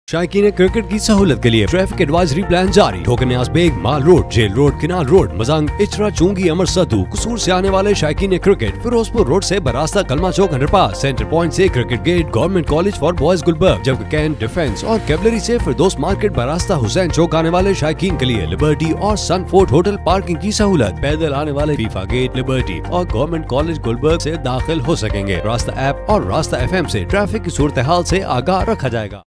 शायकीन cricket की सहूलत के लिए ट्रेफिक एडवाइजरी प्लान जारी। ठोकन्यास बेग, Mall Road, Jail Road, Canal Road, Mozang, Ichhra, Chungi, Amar Sidhu, Kasur से आने वाले शायकीन क्रिकेट फिरोजपुर रोड से बरास्ता Kalma Chowk underpass, Centre Point से cricket gate, government college for boys Gulberg, जबकि कैंट, डिफेंस और कैवलरी से फिरदौस मार्केट बरास्ता हुसैन चौक आने वाले शायकीन के लिए लिबर्टी और सनफोर्ट होटल पार्किंग की सहूलत। पैदल आने वाले फीफा गेट, लिबर्टी और गवर्नमेंट कॉलेज गुलबर्ग से दाखिल हो सकेंगे। रास्ता ऐप और रास्ता FM से ट्रैफिक की सूरत हाल से आगाह रखा जाएगा।